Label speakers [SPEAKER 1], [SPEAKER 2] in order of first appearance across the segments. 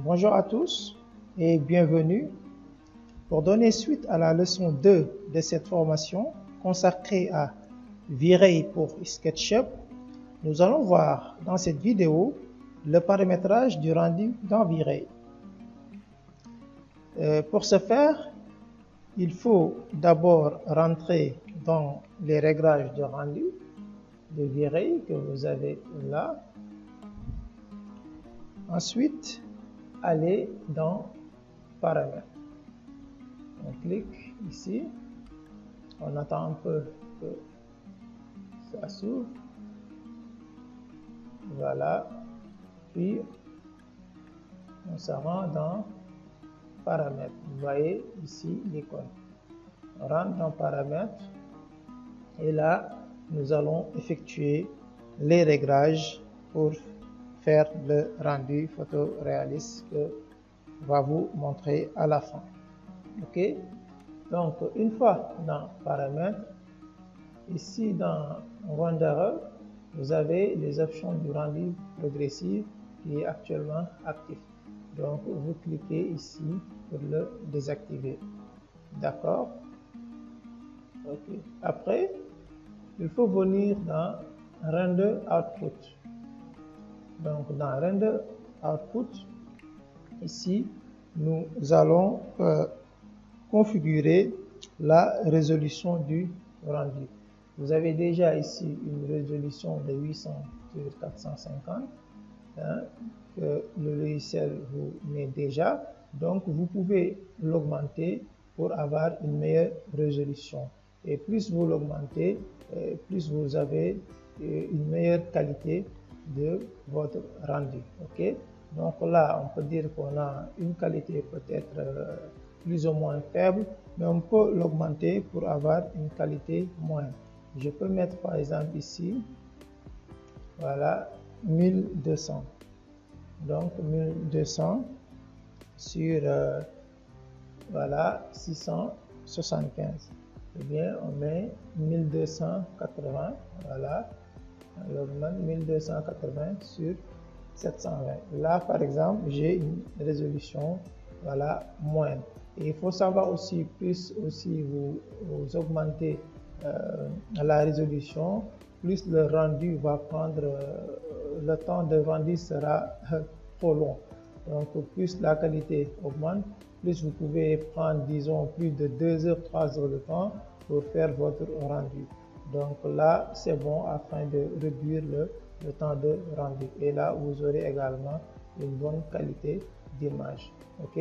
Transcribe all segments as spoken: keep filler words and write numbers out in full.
[SPEAKER 1] Bonjour à tous et bienvenue. Pour donner suite à la leçon deux de cette formation consacrée à V-Ray pour SketchUp, nous allons voir dans cette vidéo le paramétrage du rendu dans V-Ray. Euh, pour ce faire, il faut d'abord rentrer dans les réglages de rendu de V-Ray que vous avez là. Ensuite, aller dans Paramètres. On clique ici, on attend un peu que ça s'ouvre. Voilà, puis on se rend dans Paramètres. Vous voyez ici l'icône. On rentre dans Paramètres et là, nous allons effectuer les réglages pour faire le rendu photoréaliste que va vous montrer à la fin. Ok, donc une fois dans Paramètres, ici dans Renderer, vous avez les options du rendu progressif qui est actuellement actif. Donc vous cliquez ici pour le désactiver. D'accord. Ok. Après, il faut venir dans Render Output. Donc dans Render Output, ici, nous allons euh, configurer la résolution du rendu. Vous avez déjà ici une résolution de huit cents sur quatre cent cinquante hein, que le logiciel vous met déjà. Donc vous pouvez l'augmenter pour avoir une meilleure résolution. Et plus vous l'augmentez, euh, plus vous avez euh, une meilleure qualité de votre rendu. Ok, donc là on peut dire qu'on a une qualité peut-être euh, plus ou moins faible, mais on peut l'augmenter pour avoir une qualité moindre. Je peux mettre par exemple ici, voilà, mille deux cents. Donc mille deux cents sur euh, voilà six cent soixante-quinze. Eh bien on met mille deux cent quatre-vingts, voilà. Alors, mille deux cent quatre-vingts sur sept cent vingt. Là, par exemple, j'ai une résolution voilà, moindre. Et il faut savoir aussi, plus aussi vous, vous augmentez euh, la résolution, plus le rendu va prendre, euh, le temps de rendu sera euh, trop long. Donc, plus la qualité augmente, plus vous pouvez prendre, disons, plus de deux heures, trois heures de temps pour faire votre rendu. Donc là, c'est bon afin de réduire le, le temps de rendu. Et là, vous aurez également une bonne qualité d'image. Ok.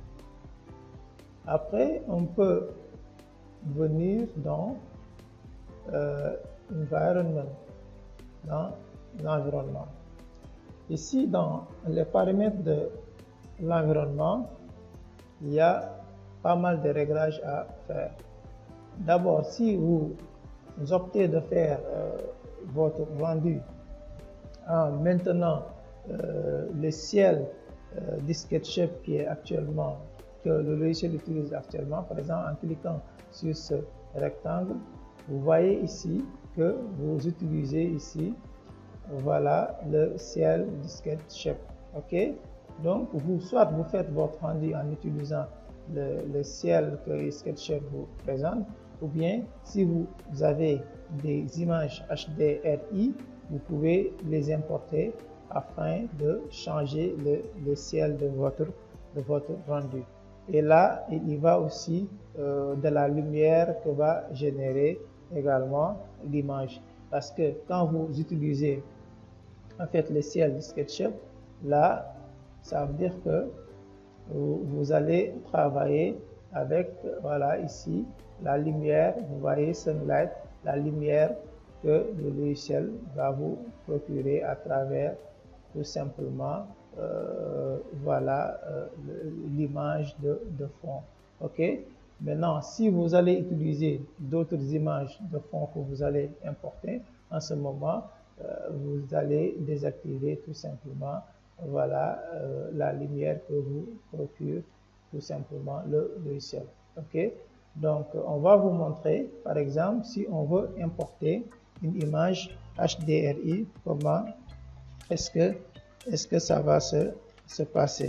[SPEAKER 1] Après, on peut venir dans euh, Environment, dans l'environnement. Ici, dans les paramètres de l'environnement, il y a pas mal de réglages à faire. D'abord, si vous vous optez de faire euh, votre rendu en maintenant euh, le ciel euh, du SketchUp qui est actuellement, que le logiciel utilise actuellement, par exemple en cliquant sur ce rectangle, vous voyez ici que vous utilisez ici, voilà le ciel du SketchUp. Ok, donc vous soit vous faites votre rendu en utilisant le, le ciel que SketchUp vous présente, ou bien si vous avez des images H D R I, vous pouvez les importer afin de changer le, le ciel de votre, de votre rendu. Et là, il y va aussi euh, de la lumière que va générer également l'image. Parce que quand vous utilisez en fait le ciel du SketchUp, là, ça veut dire que vous, vous allez travailler avec, voilà, ici, la lumière, vous voyez Sunlight, la lumière que le logiciel va vous procurer à travers tout simplement, euh, voilà, euh, l'image de, de fond. Ok. Maintenant, si vous allez utiliser d'autres images de fond que vous allez importer, en ce moment, euh, vous allez désactiver tout simplement, voilà, euh, la lumière que vous procure tout simplement le logiciel. Ok, donc on va vous montrer par exemple si on veut importer une image H D R I, comment est-ce que est-ce que ça va se, se passer.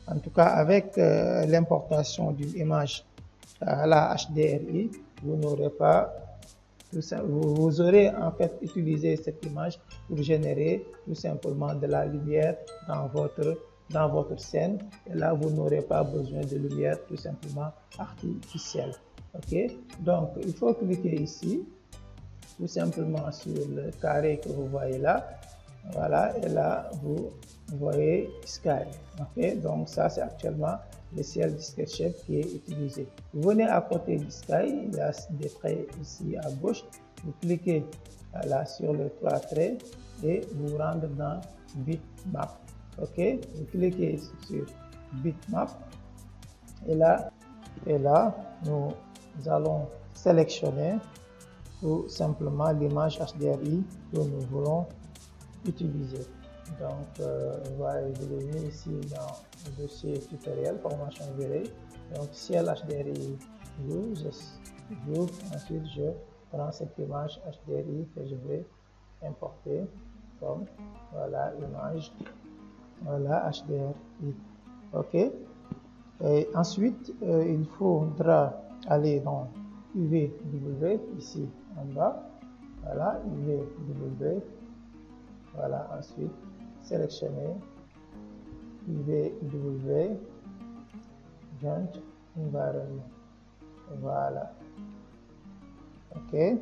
[SPEAKER 1] En tout cas, avec euh, l'importation d'une image à la H D R I, vous n'aurez pas tout ça, vous, vous aurez en fait utilisé cette image pour générer tout simplement de la lumière dans votre dans votre scène, et là vous n'aurez pas besoin de lumière tout simplement artificielle. Ok, donc il faut cliquer ici tout simplement sur le carré que vous voyez là. Voilà, et là vous voyez Sky. Ok, donc ça c'est actuellement le ciel du SketchUp qui est utilisé. Vous venez à côté du Sky, il y a des traits ici à gauche. Vous cliquez là sur les trois traits et vous rendez dans Bitmap. Ok, vous cliquez sur Bitmap et là, et là nous allons sélectionner tout simplement l'image H D R I que nous voulons utiliser. Donc, euh, on va évoluer ici dans le dossier tutoriel, formation virée. Donc, ciel H D R I view, j'ouvre, ensuite je prends cette image H D R I que je vais importer comme, voilà, image, voilà, H D R I. Ok. Et ensuite, euh, il faudra aller dans U V W, ici en bas, voilà, U V W. Voilà, ensuite sélectionner U V W Joint Environment. Voilà. Ok. Et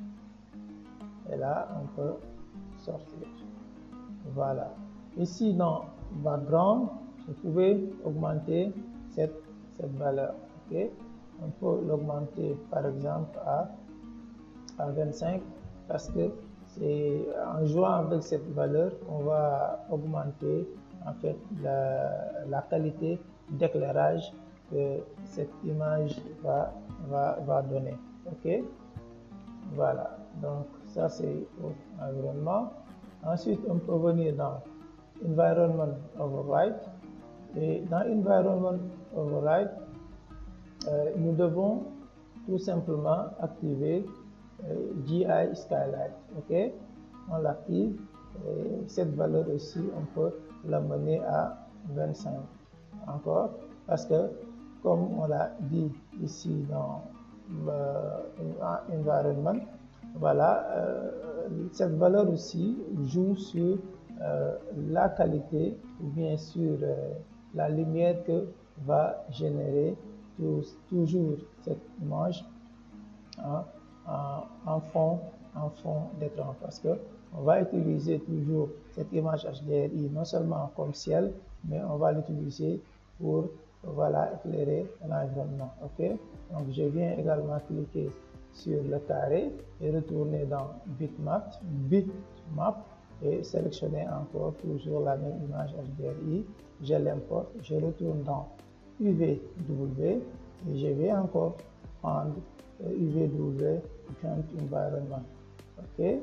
[SPEAKER 1] là, on peut sortir. Voilà. Ici, dans Background, vous pouvez augmenter cette, cette valeur. Ok. On peut l'augmenter par exemple à, à vingt-cinq parce que c'est en jouant avec cette valeur qu'on va augmenter en fait la, la qualité d'éclairage que cette image va, va, va donner. Ok, voilà, donc ça c'est pour l'environnement. Ensuite on peut venir dans Environment Override, et dans Environment Override euh, nous devons tout simplement activer G I Skylight. Ok, on l'active et cette valeur aussi on peut l'amener à vingt-cinq encore, parce que comme on l'a dit ici dans euh, environment, voilà, euh, cette valeur aussi joue sur euh, la qualité ou bien sur euh, la lumière que va générer tout, toujours cette image, hein, en fond, en fond d'écran, parce que on va utiliser toujours cette image H D R I non seulement comme ciel, mais on va l'utiliser pour, voilà, éclairer l'environnement. Ok, donc je viens également cliquer sur le carré et retourner dans Bitmap, Bitmap et sélectionner encore toujours la même image H D R I. Je l'importe, je retourne dans U V W et je vais encore prendre U V W Joint Environment. Ok, et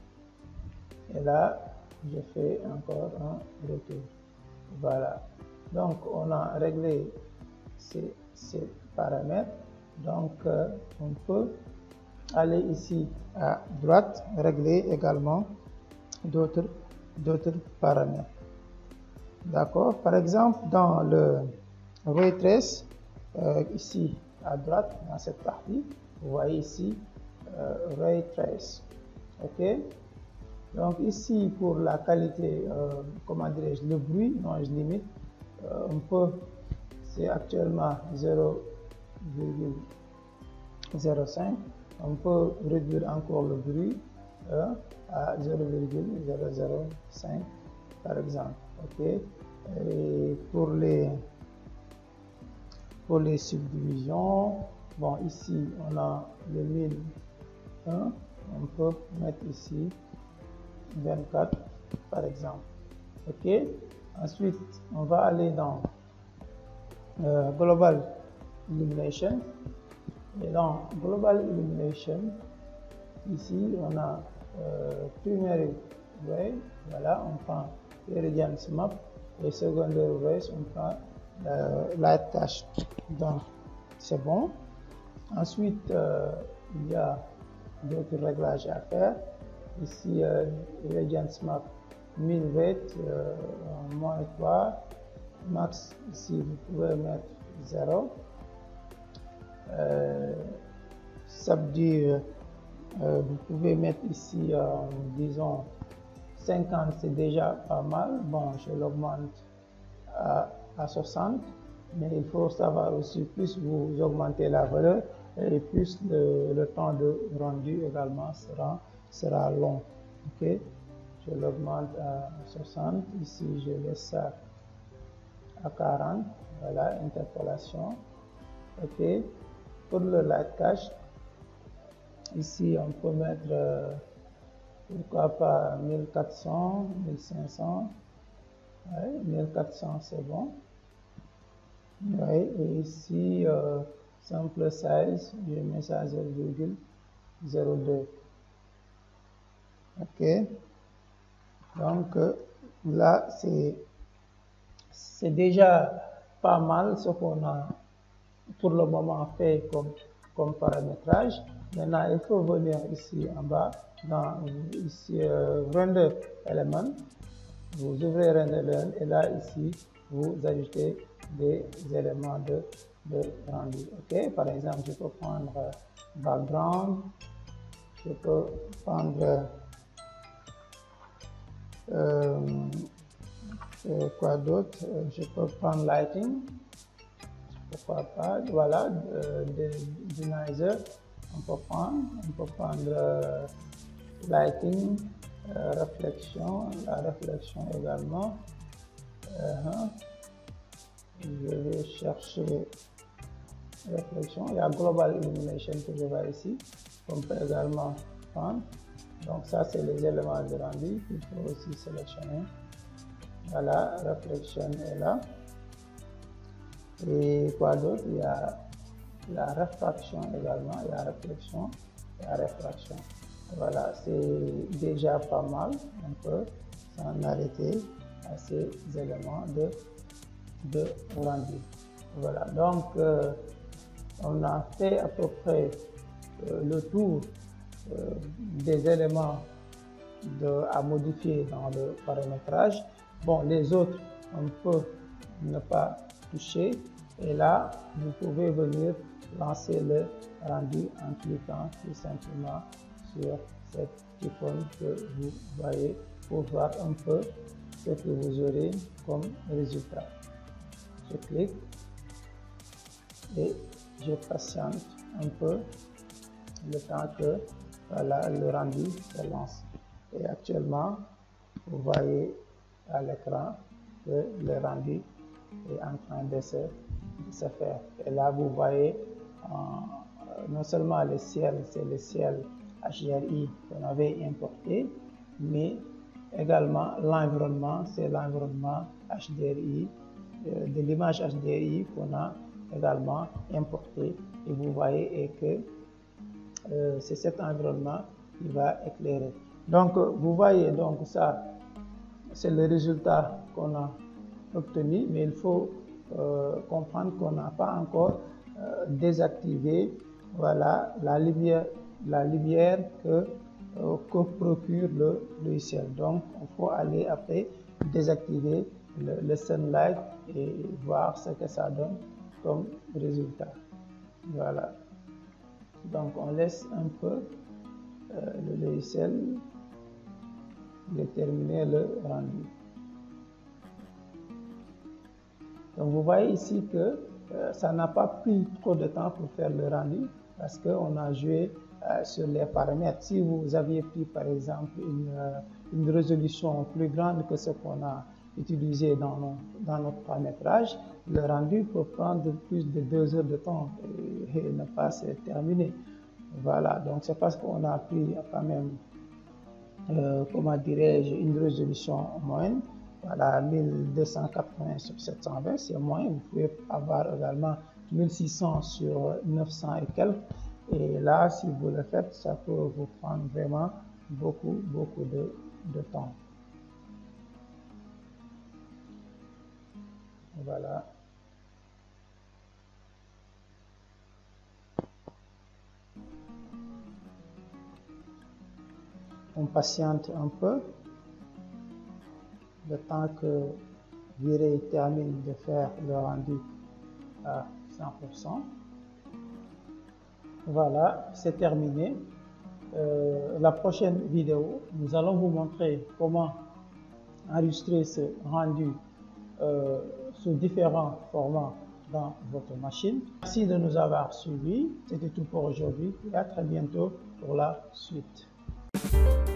[SPEAKER 1] là je fais encore un retour. Voilà, donc on a réglé ces, ces paramètres. Donc euh, on peut aller ici à droite, régler également d'autres d'autres paramètres. D'accord, par exemple dans le Ray Trace, euh, ici à droite dans cette partie, vous voyez ici euh, Ray Trace. Ok, donc ici pour la qualité, euh, comment dirais-je, le bruit, non, je limite, euh, on peut, c'est actuellement zéro virgule zéro cinq, on peut réduire encore le bruit euh, à zéro virgule zéro zéro cinq par exemple. Ok, et pour les pour les subdivisions, bon, ici on a le mille un, on peut mettre ici vingt-quatre par exemple. Ok, ensuite on va aller dans euh, Global Illumination, et dans Global Illumination ici on a euh, Primary Ray, voilà, on prend Irradiance Map, et Secondary Rays on prend euh, Light Cache. Donc c'est bon. Ensuite euh, il y a d'autres réglages à faire. Ici euh, Irradiance Map mille watts, euh, moins trois, max, ici vous pouvez mettre zéro. Euh, subdiv, euh, vous pouvez mettre ici, euh, disons, cinquante, c'est déjà pas mal. Bon, je l'augmente à, à soixante, mais il faut savoir aussi, plus vous augmentez la valeur, et plus le, le temps de rendu également sera, sera long. Ok, je l'augmente à soixante, ici je laisse ça à quarante, voilà, interpolation. Ok, pour le light cache, ici on peut mettre euh, pourquoi pas mille quatre cents, mille cinq cents, ouais, mille quatre cents c'est bon. Ouais, et ici euh, sample size, je mets ça à zéro virgule zéro deux. Ok, donc euh, là c'est c'est déjà pas mal ce qu'on a pour le moment fait comme, comme paramétrage. Maintenant il faut venir ici en bas dans ici euh, render element, vous ouvrez render element et là ici vous ajoutez des éléments de, de rendu. Ok, par exemple je peux prendre euh, background, je peux prendre euh, euh, quoi d'autre, je peux prendre lighting, pourquoi pas, voilà, euh, Denizer, on peut prendre, on peut prendre euh, lighting, euh, réflexion, la réflexion également. Uh-huh. Je vais chercher réflexion, il y a global illumination que je vois ici, on peut également prendre. Donc ça c'est les éléments de rendu qu'il faut aussi sélectionner. Voilà, réflexion est là. Et quoi d'autre? Il y a la réfraction également, il y a réflexion et la réfraction. Voilà, c'est déjà pas mal. On peut s'en arrêter à ces éléments de, de rendu. Voilà, donc euh, on a fait à peu près euh, le tour euh, des éléments de, à modifier dans le paramétrage. Bon, les autres, on peut ne pas toucher. Et là, vous pouvez venir lancer le rendu en cliquant tout simplement sur cette icône que vous voyez pour voir un peu ce que vous aurez comme résultat. Je clique et je patiente un peu le temps que voilà, le rendu se lance. Et actuellement, vous voyez à l'écran que le rendu est en train de se, de se faire. Et là, vous voyez euh, non seulement le ciel, c'est le ciel H D R I qu'on avait importé, mais également l'environnement, c'est l'environnement H D R I, euh, de l'image H D R I qu'on a également importé. Et vous voyez et que euh, c'est cet environnement qui va éclairer. Donc, vous voyez, donc ça, c'est le résultat qu'on a obtenu, mais il faut euh, comprendre qu'on n'a pas encore euh, désactivé, voilà, la lumière, la lumière que, euh, que procure le logiciel. Donc, il faut aller après désactiver le, le sunlight et voir ce que ça donne comme résultat. Voilà. Donc, on laisse un peu euh, le logiciel déterminer le rendu. Donc vous voyez ici que euh, ça n'a pas pris trop de temps pour faire le rendu parce qu'on a joué euh, sur les paramètres. Si vous aviez pris par exemple une, euh, une résolution plus grande que ce qu'on a utilisé dans, nos, dans notre paramétrage, le rendu peut prendre plus de deux heures de temps et, et ne pas se terminer. Voilà, donc c'est parce qu'on a pris quand même Euh, comment dirais-je, une résolution moyenne, voilà, mille deux cent quatre-vingts sur sept cent vingt, c'est moyen. Vous pouvez avoir également mille six cents sur neuf cents et quelques. Et là, si vous le faites, ça peut vous prendre vraiment beaucoup, beaucoup de, de temps. Voilà. On patiente un peu, le temps que Viré termine de faire le rendu à cent pour cent. Voilà, c'est terminé. Euh, la prochaine vidéo, nous allons vous montrer comment enregistrer ce rendu euh, sous différents formats dans votre machine. Merci de nous avoir suivis. C'était tout pour aujourd'hui et à très bientôt pour la suite.